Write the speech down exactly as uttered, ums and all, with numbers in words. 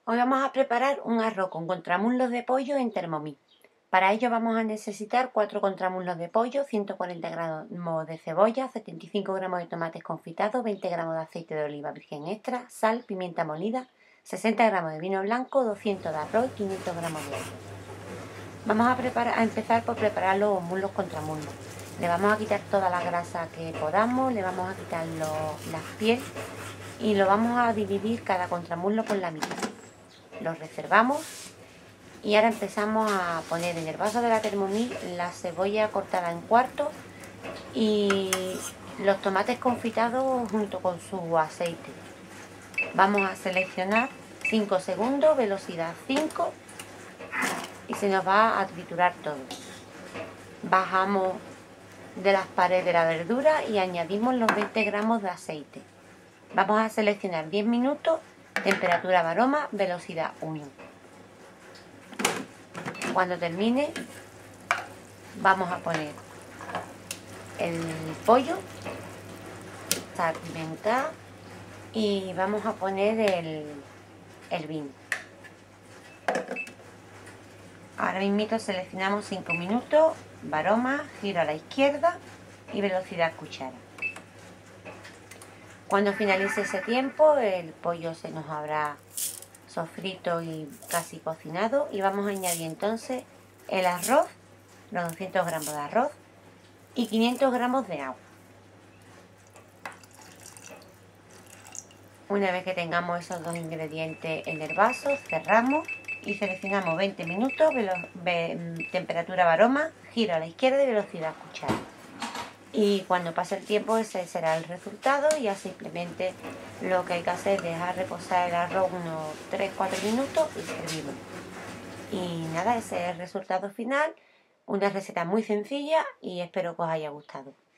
Hoy vamos a preparar un arroz con contramuslos de pollo en Thermomix. Para ello vamos a necesitar cuatro contramuslos de pollo, ciento cuarenta gramos de cebolla, setenta y cinco gramos de tomates confitados, veinte gramos de aceite de oliva virgen extra, sal, pimienta molida, sesenta gramos de vino blanco, doscientos de arroz y quinientos gramos de agua. Vamos a, preparar, a empezar por preparar los muslos contramuslos. Le vamos a quitar toda la grasa que podamos, le vamos a quitar los, las piel y lo vamos a dividir cada contramuslo por la mitad. Los reservamos y ahora empezamos a poner en el vaso de la Thermomix la cebolla cortada en cuartos y los tomates confitados junto con su aceite. Vamos a seleccionar cinco segundos, velocidad cinco, y se nos va a triturar todo. Bajamos de las paredes de la verdura y añadimos los veinte gramos de aceite. Vamos a seleccionar diez minutos, temperatura varoma, velocidad uno. Cuando termine, vamos a poner el pollo, sal, pimienta, y vamos a poner el, el vino. Ahora mismo seleccionamos cinco minutos, varoma, giro a la izquierda y velocidad cuchara. Cuando finalice ese tiempo, el pollo se nos habrá sofrito y casi cocinado, y vamos a añadir entonces el arroz, los doscientos gramos de arroz y quinientos gramos de agua. Una vez que tengamos esos dos ingredientes en el vaso, cerramos y seleccionamos veinte minutos, temperatura varoma, giro a la izquierda y velocidad cuchara. Y cuando pase el tiempo, ese será el resultado. Y ya simplemente lo que hay que hacer es dejar reposar el arroz unos tres a cuatro minutos y servimos. Y nada, ese es el resultado final. Una receta muy sencilla y espero que os haya gustado.